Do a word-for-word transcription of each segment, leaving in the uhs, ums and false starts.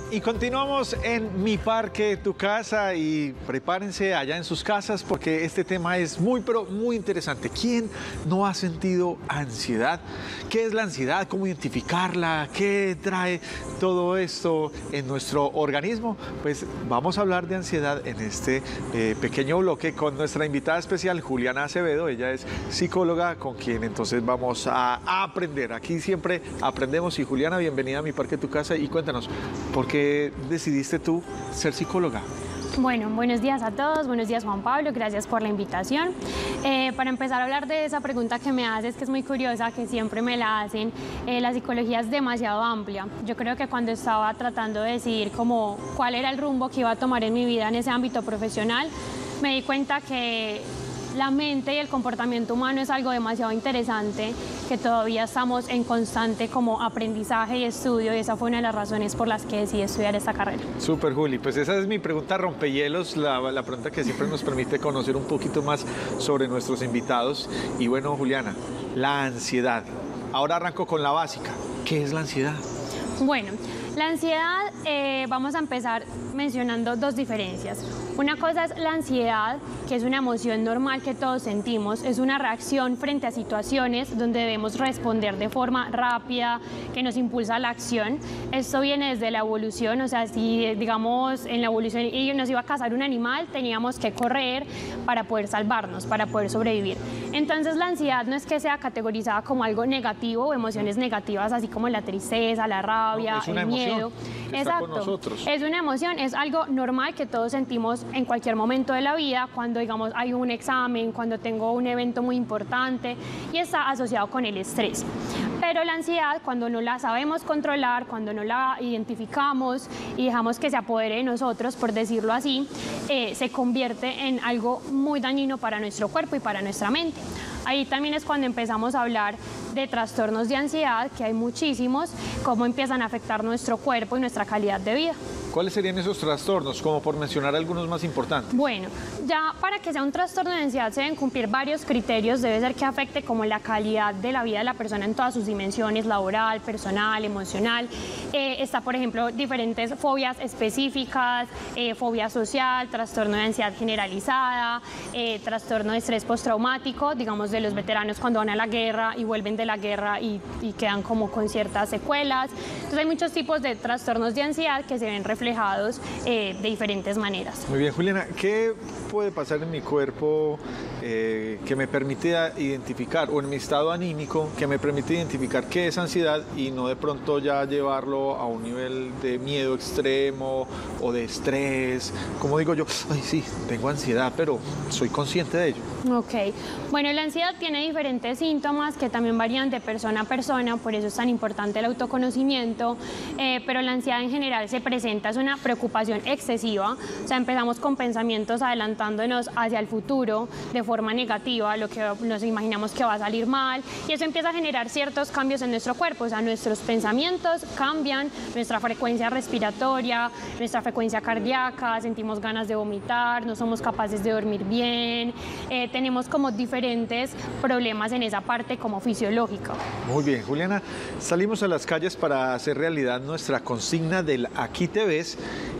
Y continuamos en Mi Parque, Tu Casa, y prepárense allá en sus casas porque este tema es muy, pero muy interesante. ¿Quién no ha sentido ansiedad? ¿Qué es la ansiedad? ¿Cómo identificarla? ¿Qué trae todo esto en nuestro organismo? Pues vamos a hablar de ansiedad en este eh, pequeño bloque con nuestra invitada especial, Juliana Acevedo. Ella es psicóloga, con quien entonces vamos a, a aprender. Aquí siempre aprendemos. Y Juliana, bienvenida a Mi Parque, Tu Casa, y cuéntanos, ¿por qué decidiste tú ser psicóloga? Bueno, buenos días a todos, buenos días Juan Pablo, gracias por la invitación. Eh, para empezar a hablar de esa pregunta que me haces, que es muy curiosa, que siempre me la hacen, eh, la psicología es demasiado amplia. Yo creo que cuando estaba tratando de decidir como cuál era el rumbo que iba a tomar en mi vida en ese ámbito profesional, me di cuenta que la mente y el comportamiento humano es algo demasiado interesante, que todavía estamos en constante como aprendizaje y estudio, y esa fue una de las razones por las que decidí estudiar esta carrera. Súper, Juli. Pues esa es mi pregunta rompehielos, la, la pregunta que siempre nos permite conocer un poquito más sobre nuestros invitados. Y bueno, Juliana, la ansiedad. Ahora arranco con la básica. ¿Qué es la ansiedad? Bueno, la ansiedad, eh, vamos a empezar mencionando dos diferencias. Una cosa es la ansiedad, que es una emoción normal que todos sentimos, es una reacción frente a situaciones donde debemos responder de forma rápida, que nos impulsa a la acción. Esto viene desde la evolución, o sea, si digamos en la evolución y nos iba a cazar un animal, teníamos que correr para poder salvarnos, para poder sobrevivir. Entonces la ansiedad no es que sea categorizada como algo negativo o emociones negativas, así como la tristeza, la rabia, no, es una el emoción miedo. que está con nosotros. Es una emoción, es algo normal que todos sentimos en cualquier momento de la vida, cuando digamos hay un examen, cuando tengo un evento muy importante, y está asociado con el estrés. Pero la ansiedad, cuando no la sabemos controlar, cuando no la identificamos y dejamos que se apodere de nosotros, por decirlo así, eh, se convierte en algo muy dañino para nuestro cuerpo y para nuestra mente. Ahí también es cuando empezamos a hablar de trastornos de ansiedad, que hay muchísimos, cómo empiezan a afectar nuestro cuerpo y nuestra calidad de vida. ¿Cuáles serían esos trastornos, como por mencionar algunos más importantes? Bueno, ya para que sea un trastorno de ansiedad se deben cumplir varios criterios. Debe ser que afecte como la calidad de la vida de la persona en todas sus dimensiones, laboral, personal, emocional. Eh, está, por ejemplo, diferentes fobias específicas, eh, fobia social, trastorno de ansiedad generalizada, eh, trastorno de estrés postraumático, digamos de los veteranos cuando van a la guerra y vuelven de la guerra y, y quedan como con ciertas secuelas. Entonces hay muchos tipos de trastornos de ansiedad que se ven reflejados reflejados eh, de diferentes maneras. Muy bien, Juliana, ¿qué puede pasar en mi cuerpo eh, que me permite identificar, o en mi estado anímico, que me permite identificar qué es ansiedad y no de pronto ya llevarlo a un nivel de miedo extremo o de estrés? Como digo yo, ay sí, tengo ansiedad, pero soy consciente de ello. Ok, bueno, la ansiedad tiene diferentes síntomas que también varían de persona a persona, por eso es tan importante el autoconocimiento, eh, pero la ansiedad en general se presenta, es una preocupación excesiva, o sea, empezamos con pensamientos adelantándonos hacia el futuro de forma negativa, lo que nos imaginamos que va a salir mal, y eso empieza a generar ciertos cambios en nuestro cuerpo, o sea, nuestros pensamientos cambian, nuestra frecuencia respiratoria, nuestra frecuencia cardíaca, sentimos ganas de vomitar, no somos capaces de dormir bien, eh, tenemos como diferentes problemas en esa parte como fisiológica. Muy bien, Juliana, salimos a las calles para hacer realidad nuestra consigna del Aquí te ves,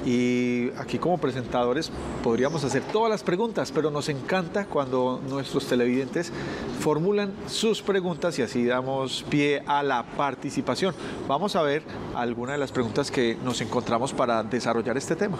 y aquí como presentadores podríamos hacer todas las preguntas, pero nos encanta cuando nuestros televidentes formulan sus preguntas y así damos pie a la participación. Vamos a ver algunas de las preguntas que nos encontramos para desarrollar este tema.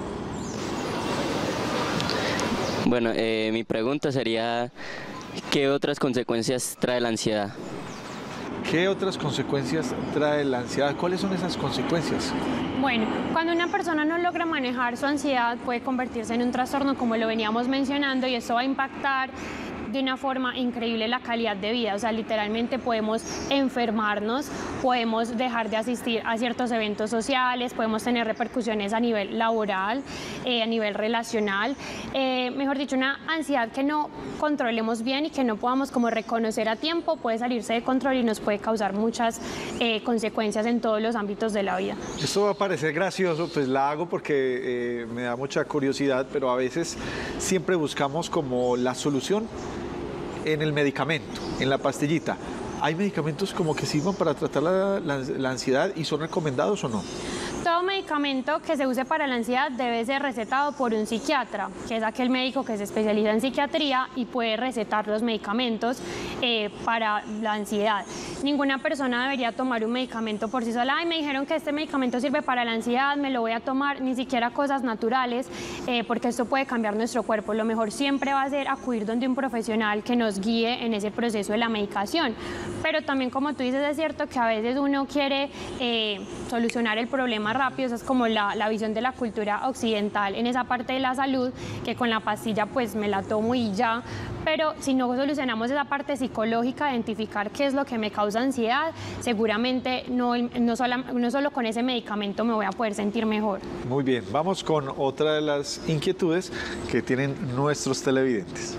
Bueno, eh, mi pregunta sería, ¿qué otras consecuencias trae la ansiedad? ¿Qué otras consecuencias trae la ansiedad? ¿Cuáles son esas consecuencias? Bueno, cuando una persona no logra manejar su ansiedad puede convertirse en un trastorno, como lo veníamos mencionando, y eso va a impactar de una forma increíble la calidad de vida. O sea, literalmente podemos enfermarnos, podemos dejar de asistir a ciertos eventos sociales, podemos tener repercusiones a nivel laboral, eh, a nivel relacional. Eh, mejor dicho, una ansiedad que no controlemos bien y que no podamos como reconocer a tiempo puede salirse de control y nos puede causar muchas eh, consecuencias en todos los ámbitos de la vida. Esto va a parecer gracioso, pues la hago porque eh, me da mucha curiosidad, pero a veces siempre buscamos como la solución en el medicamento, en la pastillita. ¿Hay medicamentos como que sirvan para tratar la, la, la ansiedad y son recomendados o no? Todo medicamento que se use para la ansiedad debe ser recetado por un psiquiatra, que es aquel médico que se especializa en psiquiatría y puede recetar los medicamentos eh, para la ansiedad. Ninguna persona debería tomar un medicamento por sí sola. Ay, me dijeron que este medicamento sirve para la ansiedad, me lo voy a tomar, ni siquiera cosas naturales, eh, porque esto puede cambiar nuestro cuerpo. Lo mejor siempre va a ser acudir donde un profesional que nos guíe en ese proceso de la medicación. Pero también, como tú dices, es cierto que a veces uno quiere eh, solucionar el problema rápido. Esa es como la, la visión de la cultura occidental en esa parte de la salud, que con la pastilla pues me la tomo y ya. Pero si no solucionamos esa parte psicológica, identificar qué es lo que me causa ansiedad, seguramente no, no, sola, no solo con ese medicamento me voy a poder sentir mejor. Muy bien, vamos con otra de las inquietudes que tienen nuestros televidentes.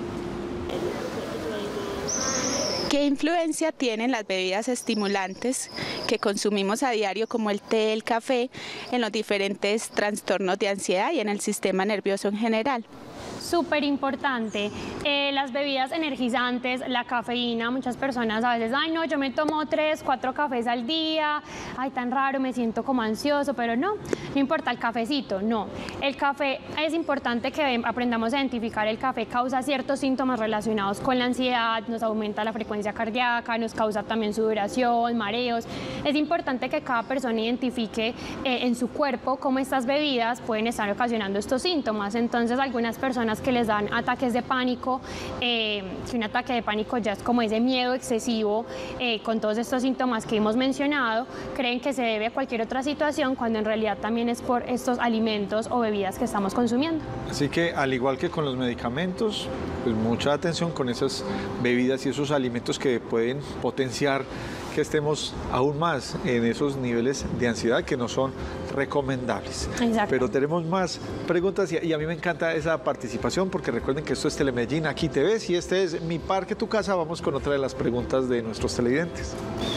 ¿Qué influencia tienen las bebidas estimulantes que consumimos a diario, como el té, el café, en los diferentes trastornos de ansiedad y en el sistema nervioso en general? Súper importante. Eh, las bebidas energizantes, la cafeína, muchas personas a veces, ay no, yo me tomo tres, cuatro cafés al día, ay tan raro, me siento como ansioso, pero no, no importa el cafecito, no. El café, es importante que aprendamos a identificar, el café causa ciertos síntomas relacionados con la ansiedad, nos aumenta la frecuencia cardíaca, nos causa también sudoración, mareos. Es importante que cada persona identifique eh, en su cuerpo cómo estas bebidas pueden estar ocasionando estos síntomas. Entonces, algunas personas que les dan ataques de pánico, eh, si un ataque de pánico ya es como ese miedo excesivo eh, con todos estos síntomas que hemos mencionado, creen que se debe a cualquier otra situación, cuando en realidad también es por estos alimentos o bebidas que estamos consumiendo. Así que, al igual que con los medicamentos, pues mucha atención con esas bebidas y esos alimentos que pueden potenciar que estemos aún más en esos niveles de ansiedad que no son recomendables. Exacto. Pero tenemos más preguntas y, y a mí me encanta esa participación, porque recuerden que esto es Telemedellín, aquí te ves, y este es Mi Parque, Tu Casa. Vamos con otra de las preguntas de nuestros televidentes.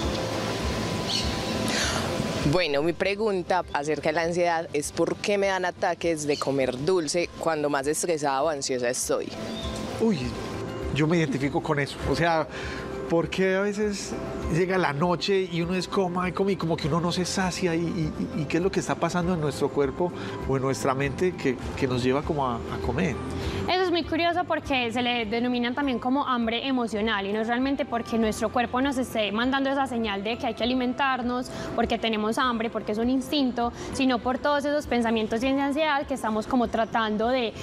Bueno, mi pregunta acerca de la ansiedad es ¿por qué me dan ataques de comer dulce cuando más estresada o ansiosa estoy? Uy, yo me identifico con eso. O sea, porque a veces llega la noche y uno es coma y come y como que uno no se sacia y, y, y qué es lo que está pasando en nuestro cuerpo o en nuestra mente que, que nos lleva como a, a comer. Eso es muy curioso porque se le denominan también como hambre emocional, y no es realmente porque nuestro cuerpo nos esté mandando esa señal de que hay que alimentarnos, porque tenemos hambre, porque es un instinto, sino por todos esos pensamientos y esa ansiedad que estamos como tratando de,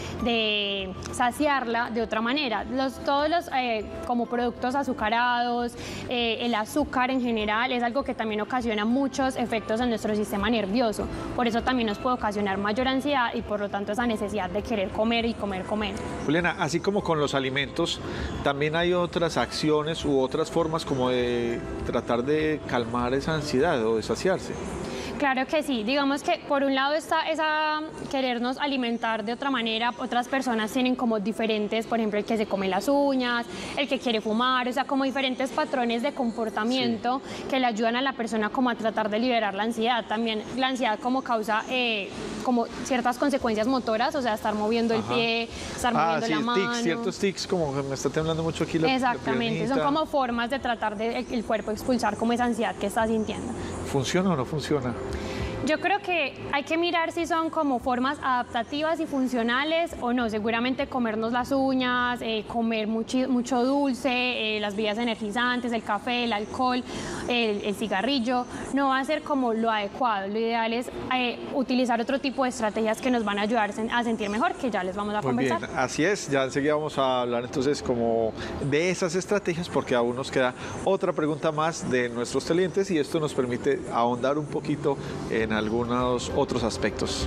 de saciarla de otra manera. Los, todos los eh, como productos azucarados, eh, el azúcar en general es algo que también ocasiona muchos efectos en nuestro sistema nervioso. Por eso también nos puede ocasionar mayor ansiedad y por lo tanto esa necesidad de querer comer y comer, comer. Juliana, así como con los alimentos, también hay otras acciones u otras formas como de tratar de calmar esa ansiedad o de saciarse. Claro que sí, digamos que por un lado está esa querernos alimentar de otra manera, otras personas tienen como diferentes, por ejemplo el que se come las uñas, el que quiere fumar, o sea como diferentes patrones de comportamiento sí. que le ayudan a la persona como a tratar de liberar la ansiedad. También la ansiedad como causa eh, como ciertas consecuencias motoras, o sea estar moviendo Ajá. el pie, estar ah, moviendo sí, la mano. Tics, ciertos tics, como que me está temblando mucho aquí la Exactamente, la son como formas de tratar de el, el cuerpo expulsar como esa ansiedad que está sintiendo. ¿Funciona o no funciona? Yo creo que hay que mirar si son como formas adaptativas y funcionales o no. Seguramente comernos las uñas, eh, comer mucho, mucho dulce, eh, las bebidas energizantes, el café, el alcohol, el, el cigarrillo, no va a ser como lo adecuado. Lo ideal es eh, utilizar otro tipo de estrategias que nos van a ayudar a sentir mejor, que ya les vamos a Muy conversar. Bien, así es. Ya enseguida vamos a hablar entonces como de esas estrategias, porque aún nos queda otra pregunta más de nuestros televidentes y esto nos permite ahondar un poquito en algunos otros aspectos.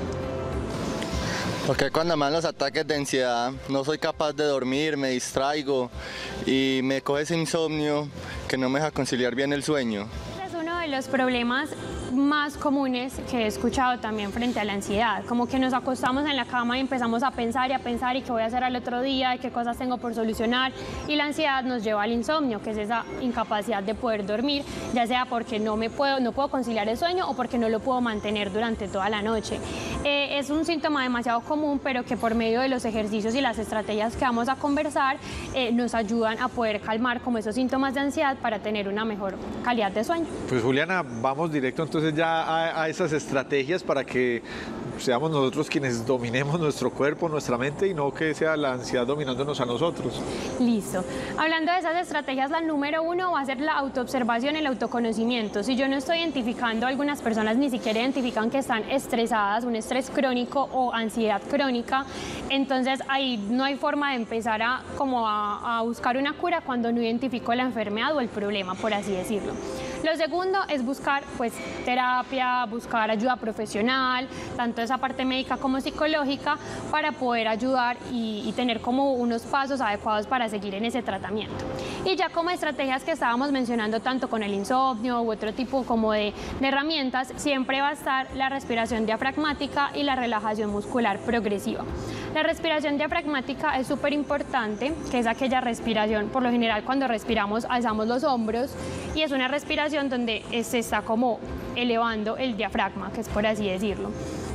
Porque cuando me dan los ataques de ansiedad no soy capaz de dormir, me distraigo y me coge ese insomnio que no me deja conciliar bien el sueño. Es uno de los problemas más comunes que he escuchado también frente a la ansiedad, como que nos acostamos en la cama y empezamos a pensar y a pensar y qué voy a hacer al otro día y qué cosas tengo por solucionar, y la ansiedad nos lleva al insomnio, que es esa incapacidad de poder dormir, ya sea porque no me puedo, no puedo conciliar el sueño o porque no lo puedo mantener durante toda la noche. Eh, es un síntoma demasiado común, pero que por medio de los ejercicios y las estrategias que vamos a conversar eh, nos ayudan a poder calmar como esos síntomas de ansiedad para tener una mejor calidad de sueño. Pues Juliana, vamos directo entonces ya a, a esas estrategias para que seamos nosotros quienes dominemos nuestro cuerpo, nuestra mente y no que sea la ansiedad dominándonos a nosotros. Listo. Hablando de esas estrategias, la número uno va a ser la autoobservación, el autoconocimiento. Si yo no estoy identificando, algunas personas ni siquiera identifican que están estresadas, un estrés crónico o ansiedad crónica, entonces ahí no hay forma de empezar a, como a, a buscar una cura cuando no identifico la enfermedad o el problema, por así decirlo. Lo segundo es buscar pues terapia, buscar ayuda profesional, tanto esa parte médica como psicológica, para poder ayudar y, y tener como unos pasos adecuados para seguir en ese tratamiento. Y ya como estrategias que estábamos mencionando tanto con el insomnio u otro tipo como de, de herramientas, siempre va a estar la respiración diafragmática y la relajación muscular progresiva. La respiración diafragmática es súper importante, que es aquella respiración, por lo general cuando respiramos alzamos los hombros y es una respiración donde se está como elevando el diafragma, que es por así decirlo.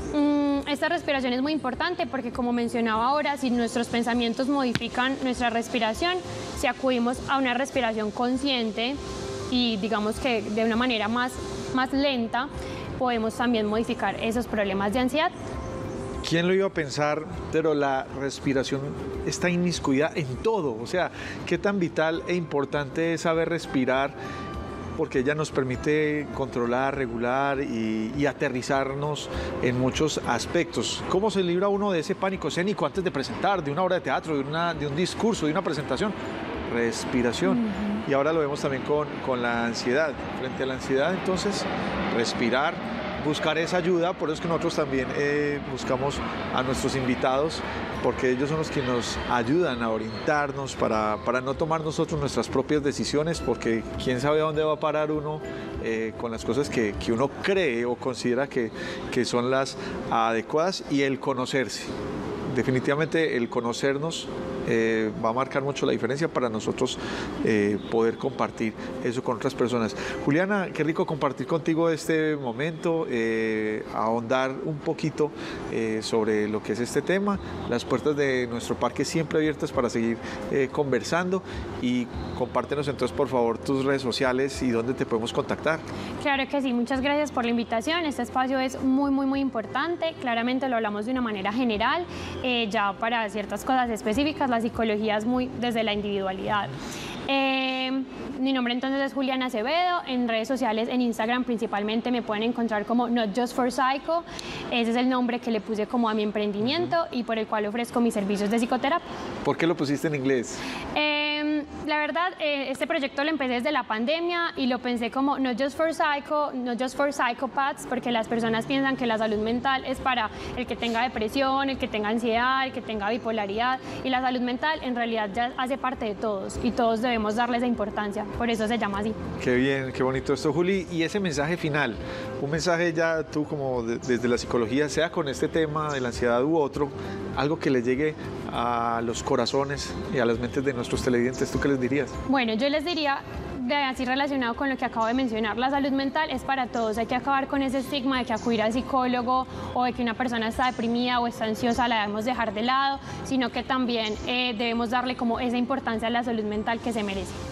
Esta respiración es muy importante porque, como mencionaba ahora, si nuestros pensamientos modifican nuestra respiración, si acudimos a una respiración consciente y digamos que de una manera más, más lenta, podemos también modificar esos problemas de ansiedad. ¿Quién lo iba a pensar? Pero la respiración está inmiscuida en todo. O sea, qué tan vital e importante es saber respirar, porque ella nos permite controlar, regular y, y aterrizarnos en muchos aspectos. ¿Cómo se libra uno de ese pánico escénico antes de presentar, de una obra de teatro, de, una, de un discurso, de una presentación? Respiración. Uh-huh. Y ahora lo vemos también con, con la ansiedad. Frente a la ansiedad, entonces, respirar, buscar esa ayuda. Por eso es que nosotros también eh, buscamos a nuestros invitados, porque ellos son los que nos ayudan a orientarnos para, para no tomar nosotros nuestras propias decisiones, porque quién sabe a dónde va a parar uno eh, con las cosas que, que uno cree o considera que, que son las adecuadas, y el conocerse. Definitivamente el conocernos eh, va a marcar mucho la diferencia para nosotros eh, poder compartir eso con otras personas. Juliana, qué rico compartir contigo este momento, eh, ahondar un poquito eh, sobre lo que es este tema. Las puertas de nuestro parque siempre abiertas para seguir eh, conversando, y compártenos entonces por favor tus redes sociales y dónde te podemos contactar. Claro que sí, muchas gracias por la invitación. Este espacio es muy muy muy importante. Claramente lo hablamos de una manera general, eh, ya para ciertas cosas específicas la psicología es muy desde la individualidad. Eh, mi nombre entonces es Juliana Acevedo. En redes sociales, en Instagram principalmente, me pueden encontrar como Not Just for Psycho. Ese es el nombre que le puse como a mi emprendimiento y por el cual ofrezco mis servicios de psicoterapia. ¿Por qué lo pusiste en inglés? Eh, la verdad, eh, este proyecto lo empecé desde la pandemia y lo pensé como Not Just for Psycho, Not Just for Psychopaths, porque las personas piensan que la salud mental es para el que tenga depresión, el que tenga ansiedad, el que tenga bipolaridad, y la salud mental en realidad ya hace parte de todos y todos debemos darle esa importancia, por eso se llama así. Qué bien, qué bonito esto, Juli. Y ese mensaje final, un mensaje ya tú como de, desde la psicología, sea con este tema de la ansiedad u otro, algo que le llegue a los corazones y a las mentes de nuestros televidentes, ¿tú qué les dirías? Bueno, yo les diría, de, así relacionado con lo que acabo de mencionar, la salud mental es para todos. Hay que acabar con ese estigma de que acudir al psicólogo o de que una persona está deprimida o está ansiosa la debemos dejar de lado, sino que también eh, debemos darle como esa importancia a la salud mental que se merece.